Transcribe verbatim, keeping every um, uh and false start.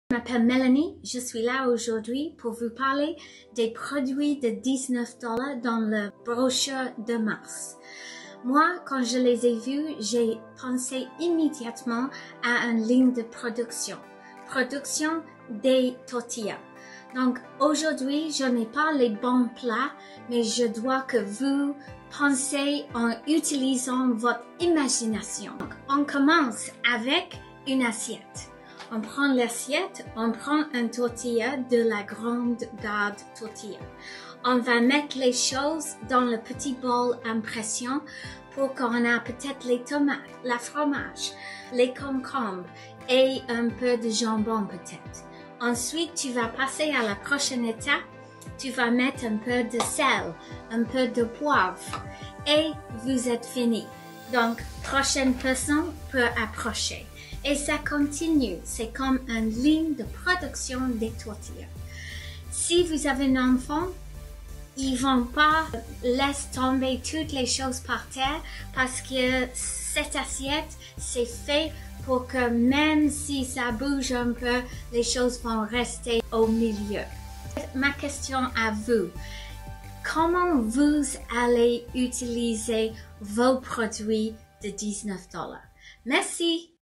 Je m'appelle Mélanie, je suis là aujourd'hui pour vous parler des produits de dix-neuf dollars dans le brochure de mars. Moi, quand je les ai vus, j'ai pensé immédiatement à une ligne de production. Production des tortillas. Donc aujourd'hui, je n'ai pas les bons plats, mais je dois que vous pensez en utilisant votre imagination. Donc, on commence avec une assiette. On prend l'assiette, on prend un tortilla de la grande garde tortilla. On va mettre les choses dans le petit bol en pression pour qu'on a peut-être les tomates, la fromage, les concombres et un peu de jambon peut-être. Ensuite, tu vas passer à la prochaine étape. Tu vas mettre un peu de sel, un peu de poivre et vous êtes fini. Donc, prochaine personne peut approcher. Et ça continue, c'est comme une ligne de production des tortillas. Si vous avez un enfant, ils vont pas laisser tomber toutes les choses par terre parce que cette assiette, c'est fait pour que même si ça bouge un peu, les choses vont rester au milieu. Ma question à vous, comment vous allez utiliser vos produits de dix-neuf dollars? Merci!